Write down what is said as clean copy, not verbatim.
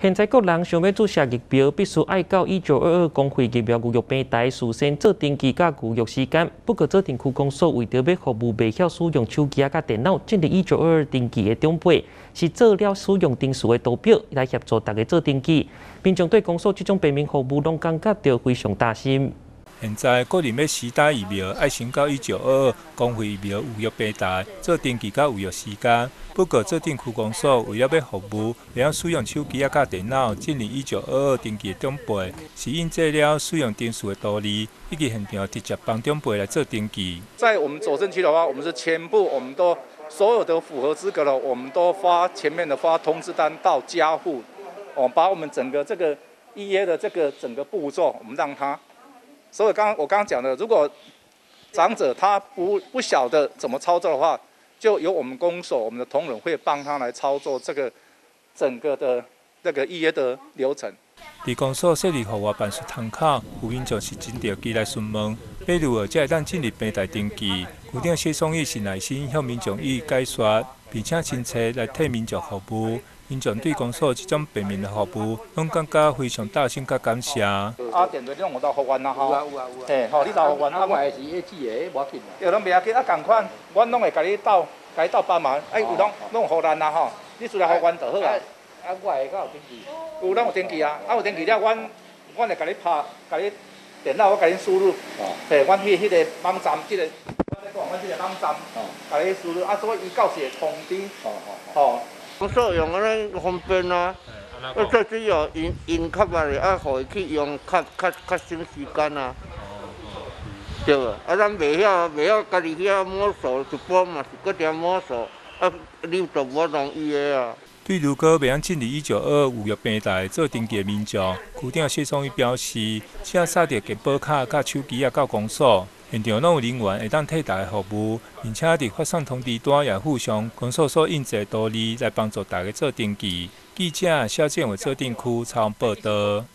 现在国人想要注射疫苗，必须爱到1922公费疫苗预约平台事先做登记甲预约时间。不过，指定区公所为着要服务未晓使用手机甲电脑进入1922登记的长辈，是做了使用定数的图表来协助大家做登记。民众对公所这种便民服务，拢感觉到非常担心。 现在个人要施打疫苗，要先到1922公费疫苗预约平台做登记甲预约时间。不过，指定区公所为了要服务未晓使用手机甲电脑进入1922登记的长辈，是印制了使用定数的图例，以及现场直接帮长辈来做登记。 在我们左镇区的话，我们是全部，我们都所有的符合资格的，我们都前面的发通知单到家户，把我们整个这个预约的这个整个步骤，我们让他。 所以我刚刚讲的，如果长者他不晓得怎么操作的话，就由我们公所我们的同仁会帮他来操作这个整个的那个预约的流程。 伫公所设立服务办事窗口，有民众是真着机来询问，比如何才会当进入平台登记。局长谢松义是耐心向民众予以解说，并且亲切来替民众服务。 民众对公所这种便民的服务，拢感觉非常大心甲感谢。 电话你拢有到服务啦吼？嘿，吼，你到服务啊？我也是一次的，无要紧。对，拢袂要紧，共款，阮拢会甲你斗帮忙。有拢互咱啦吼，你出来互阮就好啊。我会甲有登记。有，咱有登记啊，有登记了，阮会甲你甲你电脑我甲你输入。嘿，阮迄个网站，阮这个网站，甲你输入，所以伊到时会通知。吼。 公所用安尼方便啊，最主要因较慢的，互伊去用较省时间啊。对啊，咱袂晓家己遐摸索，一般嘛是搁点摸索，你就无容易的啊。 对如果未晓进入1922预约平台做登记的民众，局长谢松义表示，请扫着健保卡甲手机到公所。 现场拢有人员会当替大家服务，并且伫发送通知单也附上公所所印制图例来帮助大家做登记。记者肖建伟做镇区采访报道。